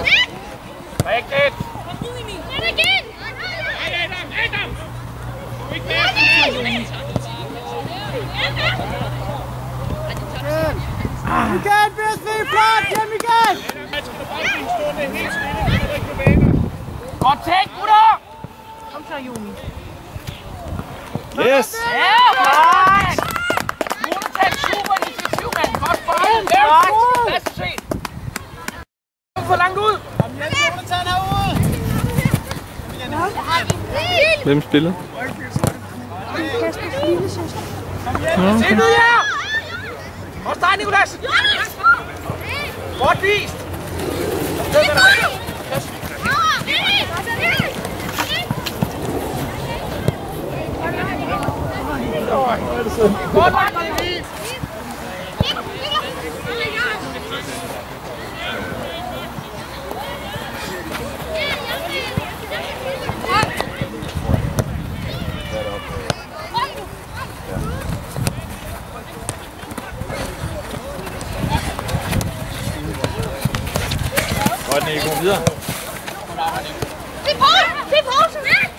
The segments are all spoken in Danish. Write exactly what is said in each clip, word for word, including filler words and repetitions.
Rigtigt! Igen, B S V, flot! Hjem igen! Godt tænkt, gutter! Kom så, Jumi. Yes! Ja, flot! Nu er du taget super initiativ, mand. Godt spillet. Flot! Lad os se. For langt ud. Hvem spiller? Kaspers lille søster. Se nu her! Også dig, Nicolas! Godt vist! Godt langt! Godt, Nico. Videre. Det er Poul! Det er Poulsen!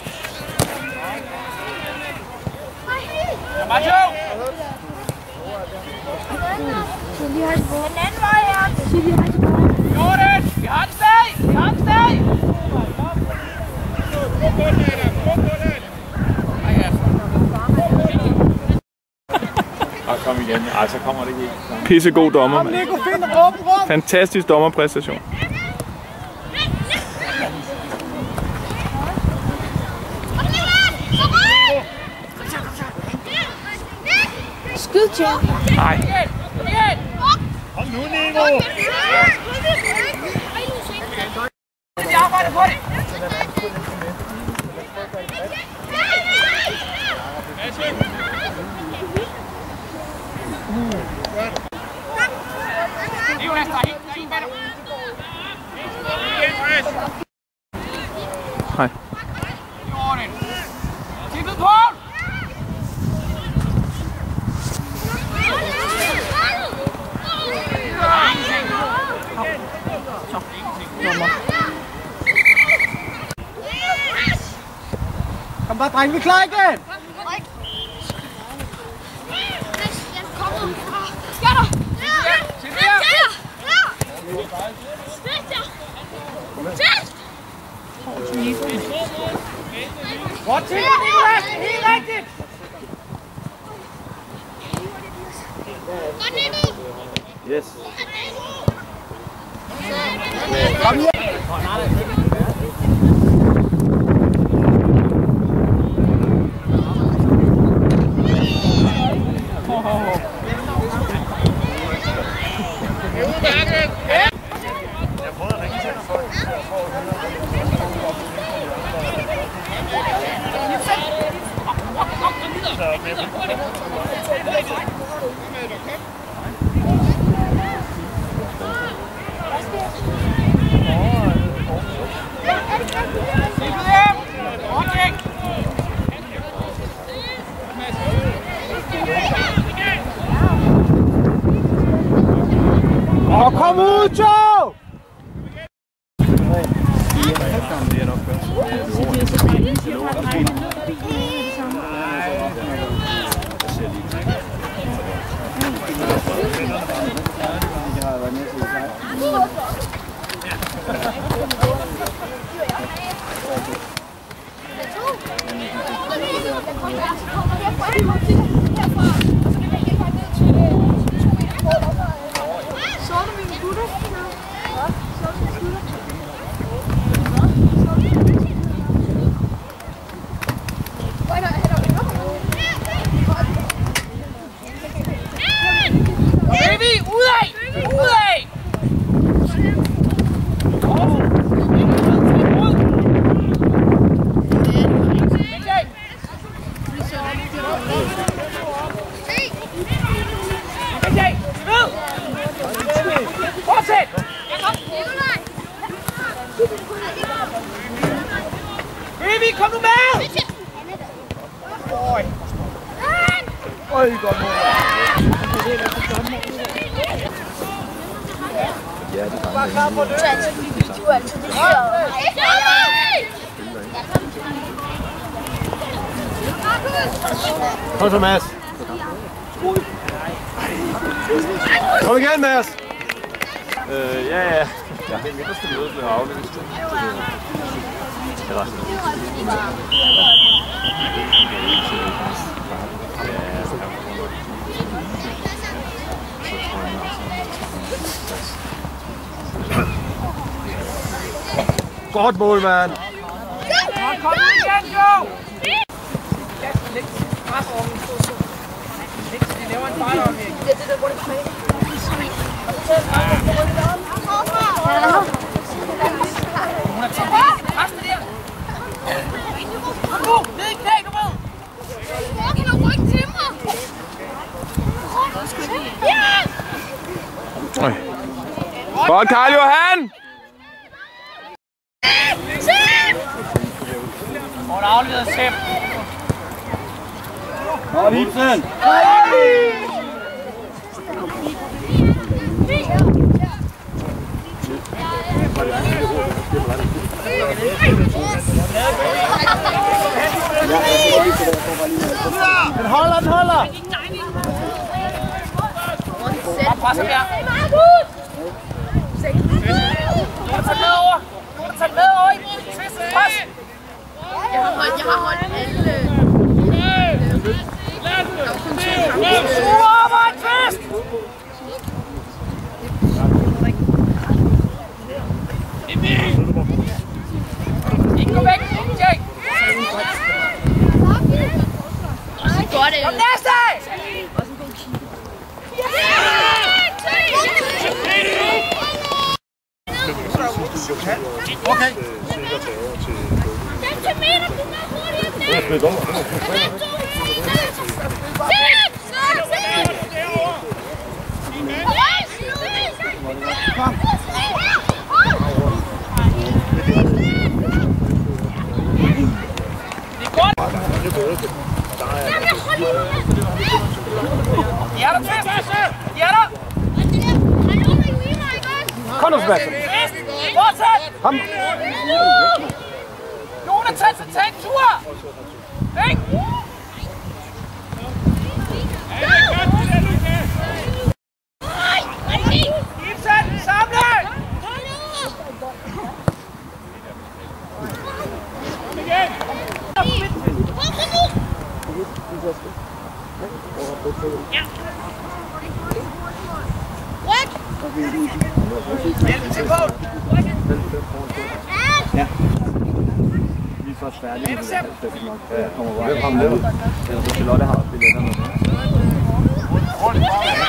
Kom bare, Joe! Så lige har den anden vej her. Så lige har den vej. Jordan! Vi har den stag! Vi har den stag! Ah, kom igen. Ej, så kommer det ikke. Pissegod dommer, mand. Fantastisk dommerpræstation. Skyd til. Nej. Kom nu, Nico! Vi arbejder på det! Nicolas, der er helt fint med dig. Hej. Jordan. Tippet Poul! Kom bare, dreng, vi er klar igen! Godt til, Nicolas! Helt rigtigt! Yes. Kom hjem! Og kom ud, Joe! Kom nu med! Oj. Oj, godt mål. Ja, det er bare klar på det. du altid det her. Kom så, Mads. Kom igen, Mads. Øh, ja, ja. Jeg har mindre til mødet blev aflyst. Eller Godt mål, mand. Kom igen, Jo! Læg pres over min fod. De laver en fejlafvirkning. Det er det der, hvor det kvæler. Hun er taget med. Pres med der. Kom nu, ned i knæ, du ved. Fucking har ryggen til mig. godt, Karl Johan! Hun har afleveret Sepp. Godt, Ibsen. Den holder, den holder. Kom, presser mere. Du har taget med over. Du har taget med over i twist. Pres. Jeg har holdt, jeg har holdt alle. Super, hvor en twist. Ikke gå væk, Jake. Godt, det. Kom næste. Okay. Ja, der twist. Ja, der. Kom nu, Sebastian. Fortsæt. Kom. Jonathan, så tag en tur. Væk. Ibsen, samle. Hjælp til Poul. Ja. Vi er først færdige med det. Jeg kommer bare. Hvem har med? Eller Charlotte har billetterne.